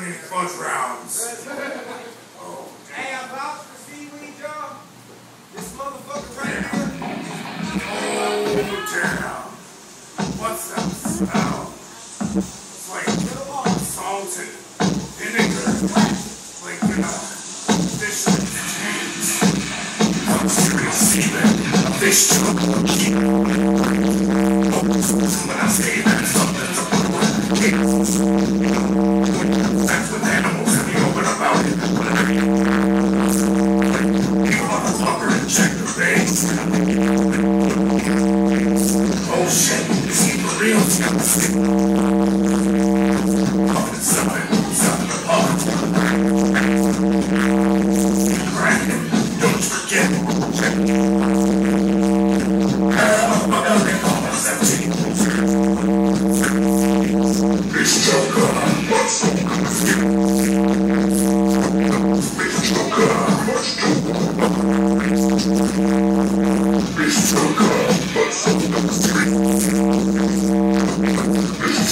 many fudge rounds. Oh. Hey, I'm vouching for seaweed, y'all. This motherfucker right here. Oh, damn. What's that smell? It's like salted vinegar. Like, fish and tanks. I'm serious seaman. Fish choke. When I say that, something's up with that's with animals and you open about it. You motherfucker and check the base. Oh shit, is he for real? Up inside, something apart. Brandon, don't forget. They call us empty. This Joker, what's so This Joker, what's This Joker, what's so This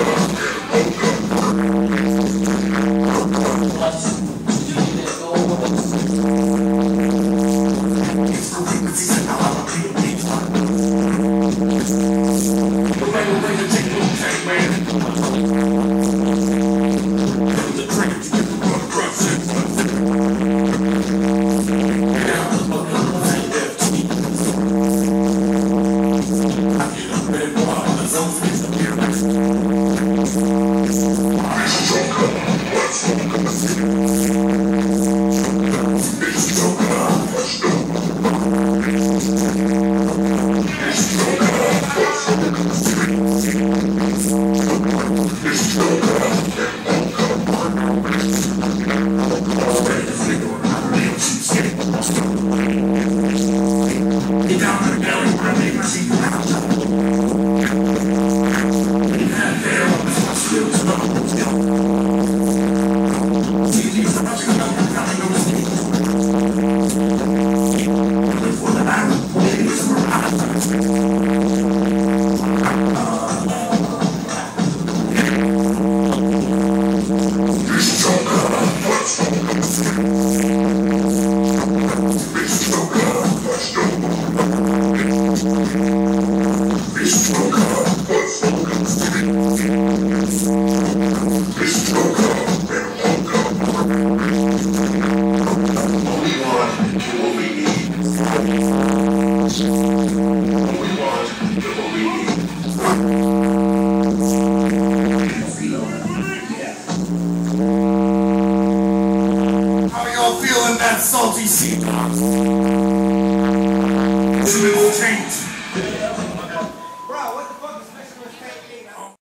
How y'all feeling that salty sea? Change.